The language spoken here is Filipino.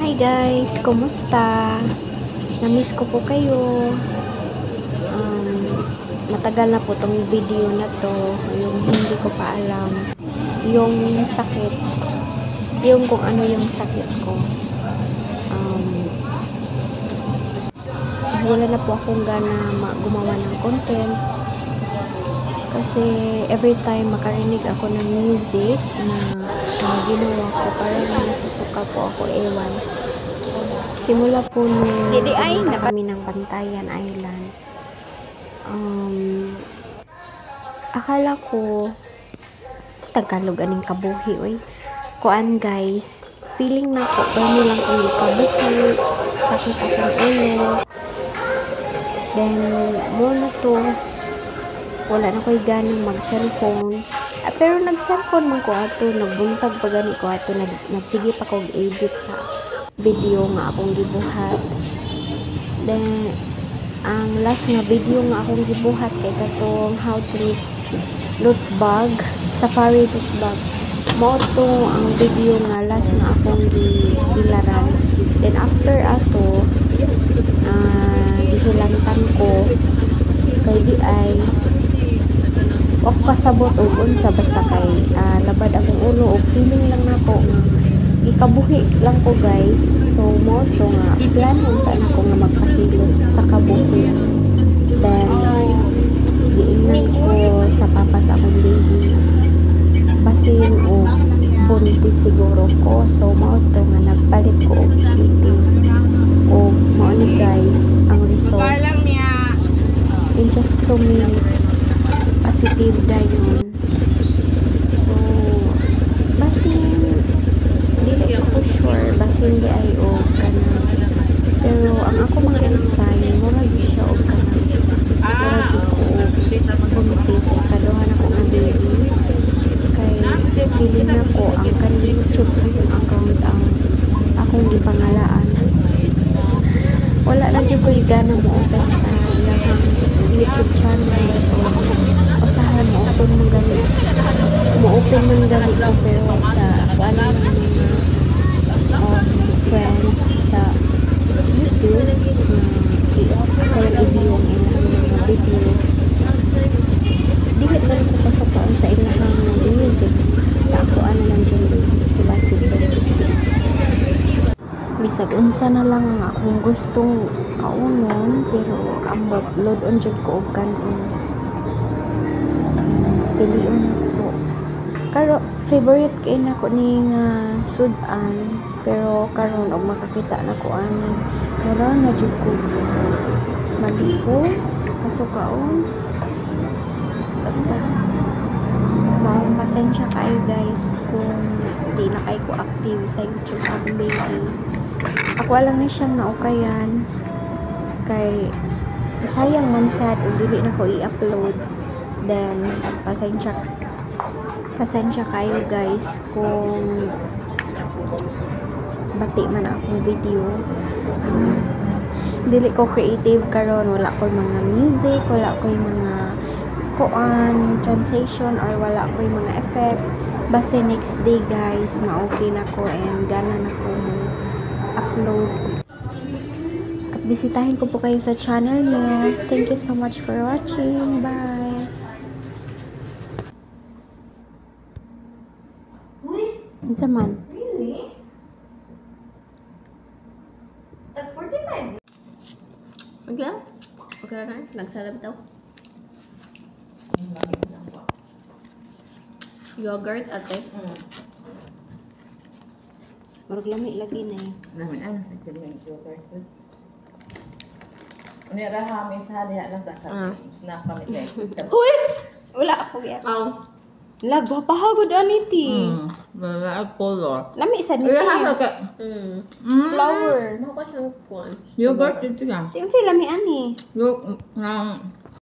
Hi guys, kumusta? Namiss ko po kayo. Matagal na po tong video na to, yung hindi ko pa alam yung sakit, yung kung ano yung sakit ko. Wala na po akong gana gumawa ng content kasi every time makarinig ako ng music na ginawa ko, parang nasusuka po ako, ewan. Simula po nung pumunta kami ng Bantayan Island, akala ko sa Tagalog aning kabuhi, oy. Kuan guys, feeling na ko gani lang kung kabuhi, sakit akong ulo. Then mo na to, wala na ko'y ganang mag-cellphone. Pero nag-cellphone man ko ato, nagbuntag pa gani ko ato, nagsige pa kong edit sa video nga akong gibuhat. Then ang last nga video nga akong gibuhat kay katong how to make loot bag, safari loot bag. Mao to ang video nga last nga akong gilaran. Then after ato, gihilantan ko kay di ay ako kasabot og unsa, basta kay labad akong ulo og feeling lang nako nga ikabuhi lang ko guys. So mo to nga plano ta nako nga magpahilot sa kabuhi. Then giingnan ko sa papa sa akong baby basin o buntis siguro ko. So mo to nga nagpalit ko og PT o mo ni guys ang result in just 2 minutes positive dayon. So basin dili ko sure basin di ay o kana, pero ang ako mga ensign mura gyud siya og kana, mura gyud ko buntis sa ikaduha na ko nga baby. Kay feeling na ko ang kanang YouTube sa akong account ang akong gipangalaan, wala na gyud ko gana mo open sa ilang YouTube channel o usahan mo open man gali ko, pero sa ano friends sa YouTube kaya i-view ang ilang mga video, dili man ko pasukaan sa ilang music sa ako ano lang dyan sila bisag unsa na lang ang akong gustong kaunon, pero ambot load on jud ko og kanon pilion ako. Karo favorite kay nako ni nga sudan, pero karon og makakita na ko ani mura na jud ko malipo kasukaon. Basta maong pasensya kayo guys kung di na kayo ko active sa YouTube sa baby. Ako lang ni siyang naukayan kay sayang man sad ug dili na ko i-upload. Then pasensya kayo guys kung bati man akong video. Dili ko creative karon, wala ko mga music, wala ko mga kuan translation, or wala ko mga effect. Basta next day guys ma-okay na ko and gana na ko upload. At bisitahin ko po kayo sa channel niya. Thank you so much for watching. Bye! Ano man? Really? Tag 45? Okay lang? Okay lang? Nagsalab daw? Yogurt ate? Marag lami lagi na eh. Lami ang sa kanya yogurt. Unya ra may sa diha lang sa snack kami guys. Huy! Wala ako yan. Lagwa pa hagod aniti. Wala color. Lami isa niti. Flower. Mako siyang kuan. Yogurt dito lang. Tingnan sila lami ani. Yung